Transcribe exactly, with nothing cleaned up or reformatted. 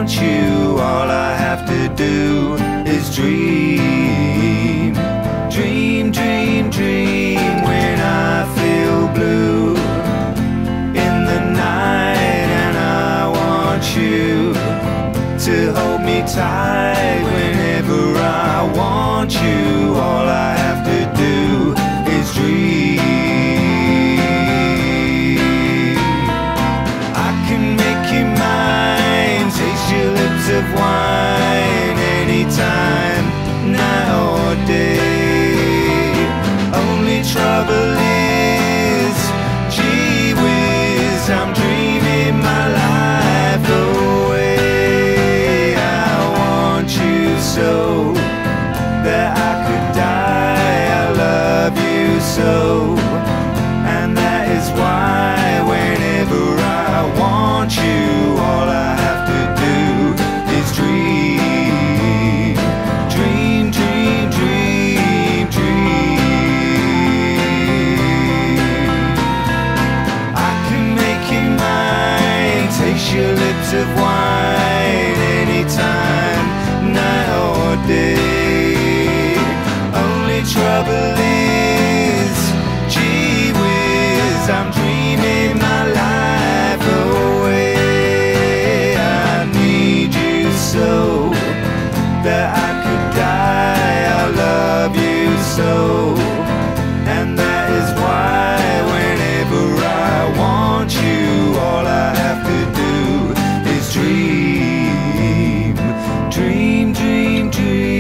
want you, all I have to do is dream. Dream, dream, dream when I feel blue in the night, and I want you to hold me tight whenever I want you, all I have to do is dream. I can make you mine, taste your lips of wine anytime, night or day. Only trouble is, gee whiz, I'm dreaming my life away. I want you so that I could die, I love you so, and that is why whenever I want you, all I have to do is dream. Dream, dream, dream, dream. I can make you mine, taste your lips of wine anytime, night or day. Only trouble is, gee whiz, I'm dreaming my life away. I need you so that I could die, I love you so, and that is why whenever I want you, all I have to do is dream. Dream, dream, dream.